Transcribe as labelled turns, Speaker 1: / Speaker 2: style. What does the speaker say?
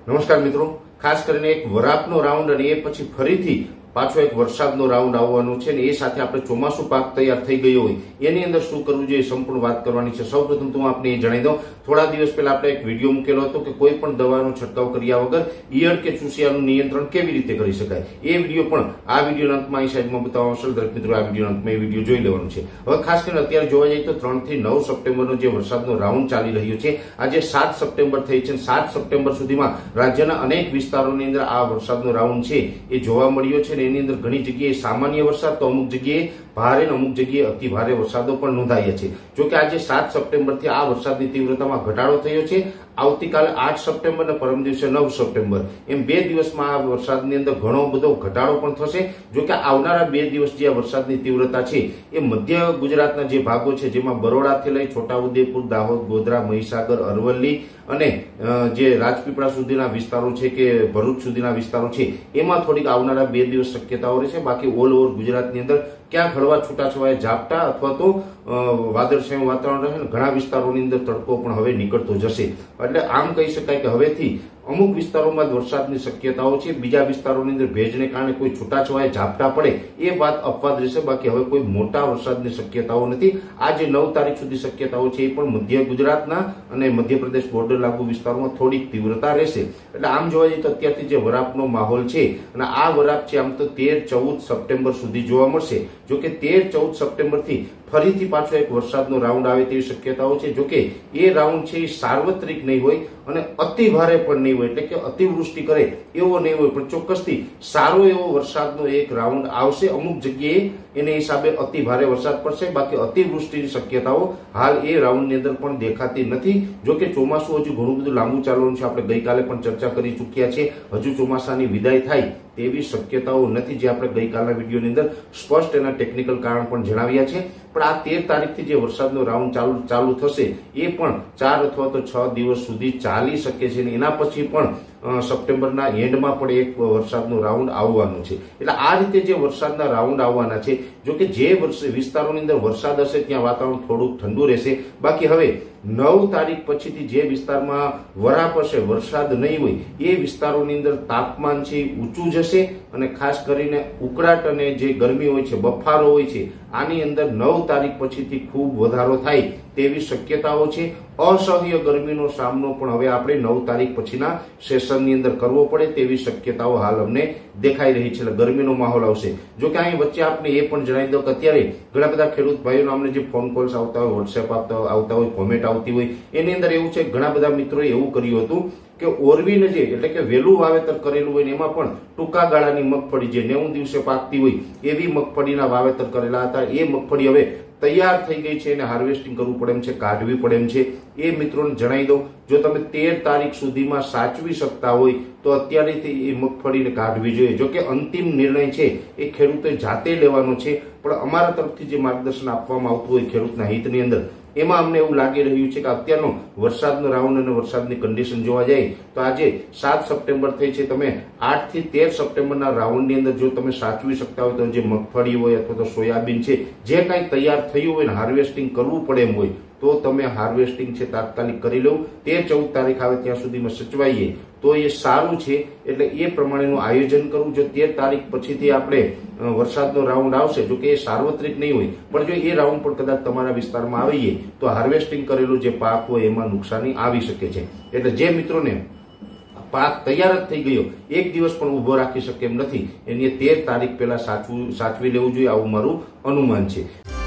Speaker 1: નમસ્કાર મિત્રો, ખાસ કરીને એક વરાપનો રાઉન્ડ અને એ પછી ફરીથી પાછો એક વરસાદનો રાઉન્ડ આવવાનો છે ને એ સાથે આપણે ચોમાસું પાક તૈયાર થઈ ગયો હોય એની અંદર શું કરવું જોઈએ સંપૂર્ણ વાત કરવાની છે। સૌપ્રથમ તો હું આપને એ જણાવી દઉં, થોડા દિવસ પહેલા આપણે એક વિડીયો મૂકેલો હતો કે કોઈ પણ દવાનો છંટકાવ કર્યા વગર ઈયળ કે ચૂસિયાનું નિયંત્રણ કેવી રીતે કરી શકાય। એ વિડીયો પણ આ વિડીયોના અંતમાં અહીં સાઈડમાં બતાવવામાં આવશે। દરેક મિત્રો આ વિડીયોના અંતમાં એ વિડીયો જોઈ લેવાનું છે। હવે ખાસ કરીને અત્યારે જોવા જઈએ તો 3 થી 9 સપ્ટેમ્બરનો જે વરસાદનો રાઉન્ડ ચાલી રહ્યો છે, આજે 7 સપ્ટેમ્બર થઈ છે। 7 સપ્ટેમ્બર સુધીમાં રાજ્યના અનેક વિસ્તારોની અંદર આ વરસાદનો રાઉન્ડ છે એ જોવા મળ્યો છે। એની અંદર ઘણી જગ્યાએ સામાન્ય વરસાદ તો અમુક જગ્યાએ ભારે અને અમુક જગ્યાએ અતિ ભારે વરસાદો પણ નોંધાયા છે। જોકે આજે 7 સપ્ટેમ્બરથી આ વરસાદની તીવ્રતામાં ઘટાડો થયો છે। આવતીકાલે 8 સપ્ટેમ્બર અને પરમ દિવસે 9 સપ્ટેમ્બર એમ 2 દિવસમાં આ વરસાદની અંદર ઘણો બધો ઘટાડો પણ થશે। જોકે આવનારા 2 દિવસ જે વરસાદની તીવ્રતા છે એ મધ્ય ગુજરાતના જે ભાગો છે, જેમાં બરોડાથી લઈ છોટાઉદેપુર, દાહોદ, ગોધરા, મહીસાગર, અરવલ્લી અને જે રાજપીપળા સુધીના વિસ્તારો છે કે ભરૂચ સુધીના વિસ્તારો છે એમાં થોડીક આવનારા 2 દિવસ શક્યતાઓ રહેશે। બાકી ઓલ ઓવર ગુજરાતની અંદર ક્યાંક હળવા છૂટાછવાયા ઝાપટા અથવા તો વાદળછાયું વાતાવરણ રહે। ઘણા વિસ્તારોની અંદર તડકો પણ હવે નીકળતો જશે। એટલે આમ કહી શકાય કે હવેથી અમુક વિસ્તારોમાં વરસાદની શક્યતાઓ છે, બીજા વિસ્તારોની અંદર ભેજને કારણે કોઈ છૂટાછવાયા ઝાપટા પડે એ વાત અપવાદ રહેશે। બાકી હવે કોઈ મોટા વરસાદની શક્યતાઓ નથી। આ જે 9 તારીખ સુધી શક્યતાઓ છે એ પણ મધ્ય ગુજરાતના અને મધ્યપ્રદેશ બોર્ડર લાગુ વિસ્તારોમાં થોડીક તીવ્રતા રહેશે। એટલે આમ જોવા જઈએ તો અત્યારથી જે વરાપનો માહોલ છે અને આ વરાપ છે આમ તો 13-14 સપ્ટેમ્બર સુધી જોવા મળશે। જોકે 13-14 સપ્ટેમ્બર થી ફરીથી પાછો એક વરસાદનો રાઉન્ડ આવે તેવી શક્યતાઓ છે। જોકે એ રાઉન્ડ છે એ સાર્વત્રિક નહીં હોય અને અતિ ભારે પણ નહીં હોય, એટલે કે અતિવૃષ્ટિ કરે એવો નહીં હોય, પણ ચોક્કસથી સારો એવો વરસાદનો એક રાઉન્ડ આવશે। અમુક જગ્યાએ એને હિસાબે અતિ ભારે વરસાદ પડશે, બાકી અતિવૃષ્ટિની શક્યતાઓ હાલ એ રાઉન્ડની અંદર પણ દેખાતી નથી। જોકે ચોમાસું હજુ ઘણું બધું લાંબુ ચાલવાનું છે, આપણે ગઈકાલે પણ ચર્ચા કરી ચૂક્યા છે। હજુ ચોમાસાની વિદાય થાય તેવી શક્યતાઓ નથી, જે આપણે ગઈકાલના વિડીયોની અંદર સ્પષ્ટ એના ટેકનિકલ કારણ પણ જણાવ્યા છે। પણ આ 13 તારીખથી જે વરસાદનો રાઉન્ડ ચાલુ થશે એ પણ 4 અથવા તો 6 દિવસ સુધી ચાલી શકે છે। એના પછી પણ સપ્ટેમ્બરના એન્ડમાં પણ એક વરસાદનો રાઉન્ડ આવવાનો છે। એટલે આ રીતે જે વરસાદના રાઉન્ડ આવવાના છે, જો કે જે વિસ્તારોની અંદર વરસાદ હશે ત્યાં વાતાવરણ થોડુંક ઠંડુ રહેશે। બાકી હવે 9 તારીખ પછીથી જે વિસ્તારમાં વરાપ હશે, વરસાદ નહીં હોય, એ વિસ્તારોની અંદર તાપમાન છે ઊંચું જશે અને ખાસ કરીને ઉકળાટ અને જે ગરમી હોય છે, બફારો હોય છે, આની અંદર 9 તારીખ પછીથી ખૂબ વધારો થાય તેવી શક્યતાઓ છે। અસહ્ય ગરમીનો સામનો પણ હવે આપણે 9 તારીખ પછીના સેશનની અંદર કરવો પડે તેવી શક્યતાઓ હાલ અમને દેખાઈ રહી છે। એટલે ગરમીનો માહોલ આવશે। જો કે અહીં વચ્ચે આપણે એ પણ જણાવી દઉં કે અત્યારે ઘણા બધા ખેડૂત ભાઈઓનો અમને જે ફોન કોલ્સ આવતા હોય, વોટ્સએપ આવતા હોય, કોમેન્ટ આવતી હોય, એની અંદર એવું છે ઘણા બધા મિત્રોએ એવું કર્યું હતું કે ઓરવીને જે એટલે કે વહેલું વાવેતર કરેલું હોય ને એમાં પણ ટૂંકા ગાળાની મગફળી જે 90 દિવસે પાકતી હોય એવી મગફળીના વાવેતર કરેલા હતા, એ મગફળી હવે તૈયાર થઈ ગઈ છે અને હાર્વેસ્ટિંગ કરવું પડે એમ છે, કાઢવી પડે એમ છે। એ મિત્રોને જણાવી દઉં, જો તમે 13 તારીખ સુધીમાં સાચવી શકતા હોય તો અત્યારેથી એ મગફળીને કાઢવી જોઈએ। જો કે અંતિમ નિર્ણય છે એ ખેડૂતે જાતે લેવાનો છે, પણ અમારા તરફથી જે માર્ગદર્શન આપવામાં આવતું હોય ખેડૂતના હિતની અંદર, એમાં અમને એવું લાગી રહ્યું છે કે અત્યારનો વરસાદનો રાઉન્ડ અને વરસાદની કન્ડિશન જોવા જાય તો આજે 7 સપ્ટેમ્બર થઈ છે, તમે 8 થી 13 સપ્ટેમ્બરના રાઉન્ડની અંદર જો તમે સાચવી શકતા હોય તો જે મગફળી હોય અથવા તો સોયાબીન છે, જે કાંઈ તૈયાર થયું હોય ને હાર્વેસ્ટિંગ કરવું પડે એમ હોય તો તમે હાર્વેસ્ટિંગ છે તાત્કાલિક કરી લો। 13-14 તારીખ આવે ત્યાં સુધીમાં સચવાઈએ તો એ સારું છે। એટલે એ પ્રમાણેનું આયોજન કરવું। જો 13 તારીખ પછીથી આપણે વરસાદનો રાઉન્ડ આવશે, જો કે એ સાર્વત્રિક નહીં હોય, પણ જો એ રાઉન્ડ પણ કદાચ તમારા વિસ્તારમાં આવીએ તો હાર્વેસ્ટિંગ કરેલું જે પાક હોય એમાં નુકસાની આવી શકે છે। એટલે જે મિત્રોને પાક તૈયાર જ થઈ ગયો, એક દિવસ પણ ઉભો રાખી શકે એમ નથી, એની 13 તારીખ પહેલા સાચવી લેવું જોઈએ, આવું મારું અનુમાન છે।